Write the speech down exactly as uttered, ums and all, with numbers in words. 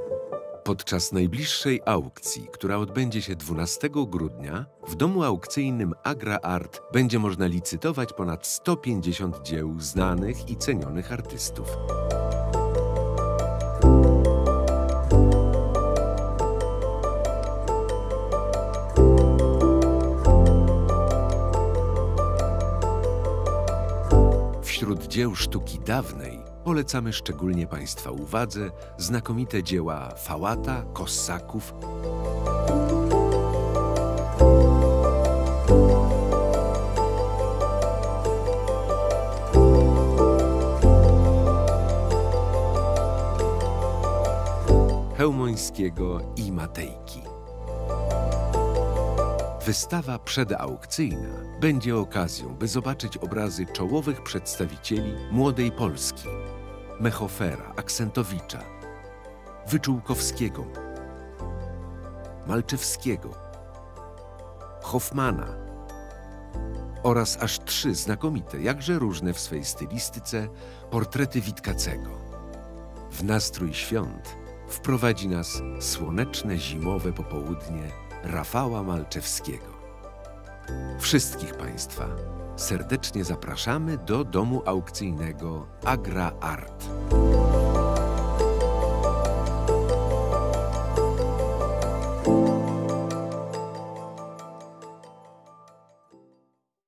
Podczas najbliższej aukcji, która odbędzie się dwunastego grudnia, w domu aukcyjnym Agra Art będzie można licytować ponad sto pięćdziesiąt dzieł znanych i cenionych artystów. Wśród dzieł sztuki dawnej polecamy szczególnie Państwa uwadze znakomite dzieła Fałata, Kossaków, Chełmońskiego i Matejki. Wystawa przedaukcyjna będzie okazją, by zobaczyć obrazy czołowych przedstawicieli młodej Polski: Mechofera, Aksentowicza, Wyczółkowskiego, Malczewskiego, Hoffmana oraz aż trzy znakomite, jakże różne w swej stylistyce, portrety Witkacego. W nastrój świąt wprowadzi nas słoneczne zimowe popołudnie Rafała Malczewskiego. Wszystkich Państwa serdecznie zapraszamy do domu aukcyjnego Agra Art.